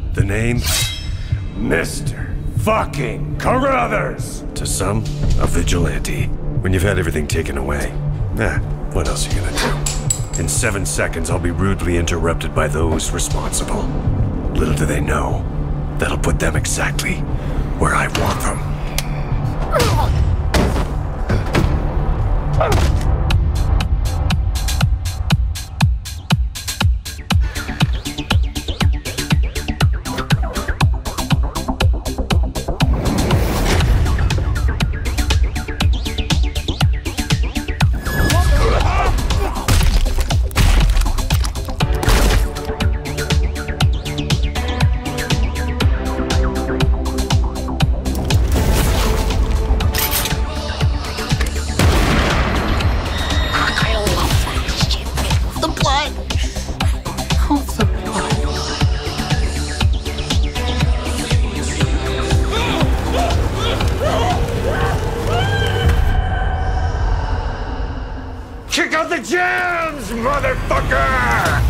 The name? Mr. fucking Carruthers! To some, a vigilante. When you've had everything taken away, what else are you gonna do? In 7 seconds, I'll be rudely interrupted by those responsible. Little do they know, that'll put them exactly where I want them. Kick out the jams, motherfucker!